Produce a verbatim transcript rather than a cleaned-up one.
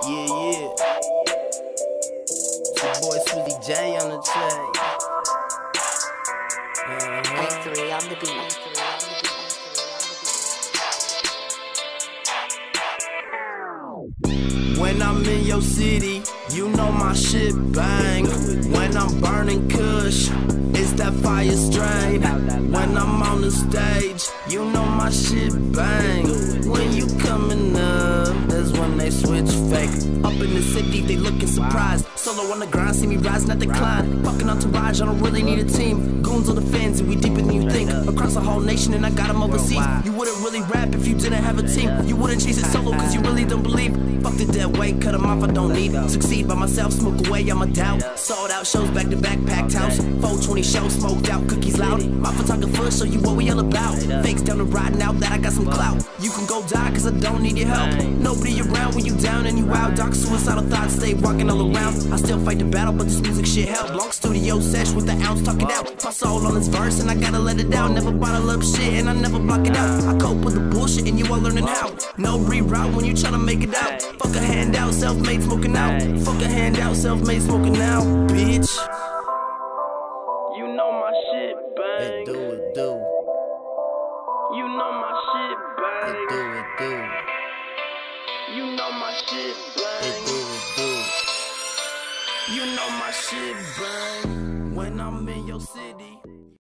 Yeah, yeah. It's your boy Swizzy J on the track. Uh-huh. A three on the beat. When I'm in your city, you know my shit bang. When I'm burning kush, it's that fire strain. When I'm on the stage, you know my shit bang. When you coming up, that's when they switch fake. Up in the city, they looking surprised. Solo on the grind, see me rise, not decline. Fucking entourage, I don't really need a team. Goons on the fans, and we deeper than you think. Across the whole nation, and I got them overseas. You wouldn't really rap if you didn't have a team. You wouldn't chase it solo, cause you really don't believe. Fuck the dead weight, cut them off, I don't need. Succeed by myself, smoke away, I'm a doubt. Sold out shows, back to back, packed house. four twenty shows, smoked out, cookies loud. My photographer show you what we all about. Fakes down the ride now that I got some clout. You can go die, cause I don't need your help. Nobody around when you down and you out. Dark suicidal thoughts stay walking all around. I still fight the battle, but this music shit help. Long studio sesh with the ounce, talk it out. My soul on this verse, and I gotta let it out. Never bottle up shit, and I never block it out. I cope with the bullshit, and you all learning how. No reroute when you tryna make it out. Fuck a handout, self-made smoking out. Fuck a handout, self-made smoking out, bitch. You know my shit bang. It do, it do. You know my shit bang. It do, it do. You know my shit bang. It do, it do. You know my shit bang. When I'm in your city.